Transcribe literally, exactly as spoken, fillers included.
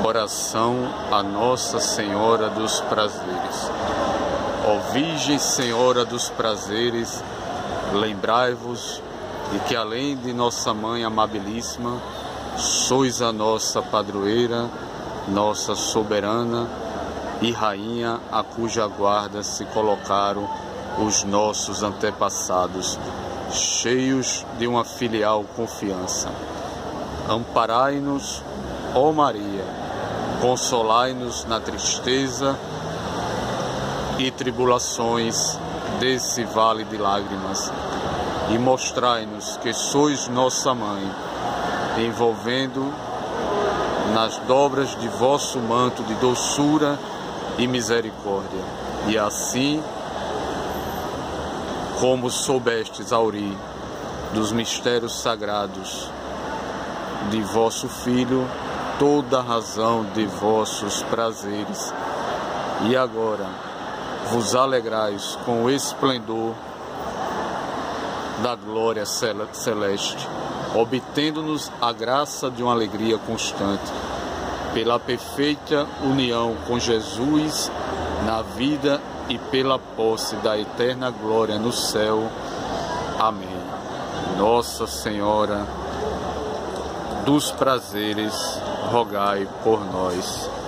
Oração a Nossa Senhora dos Prazeres. Ó Virgem Senhora dos Prazeres, lembrai-vos de que além de nossa Mãe amabilíssima, sois a nossa padroeira, nossa soberana e rainha, a cuja guarda se colocaram os nossos antepassados, cheios de uma filial confiança. Amparai-nos, ó Maria, consolai-nos na tristeza e tribulações desse vale de lágrimas, e mostrai-nos que sois nossa Mãe, envolvendo nas dobras de vosso manto de doçura e misericórdia. E assim, como soubestes aurir dos mistérios sagrados de vosso Filho toda a razão de vossos prazeres, e agora vos alegrais com o esplendor da glória celeste, obtendo-nos a graça de uma alegria constante, pela perfeita união com Jesus na vida e pela posse da eterna glória no céu. Amém. Nossa Senhora dos Prazeres, rogai por nós.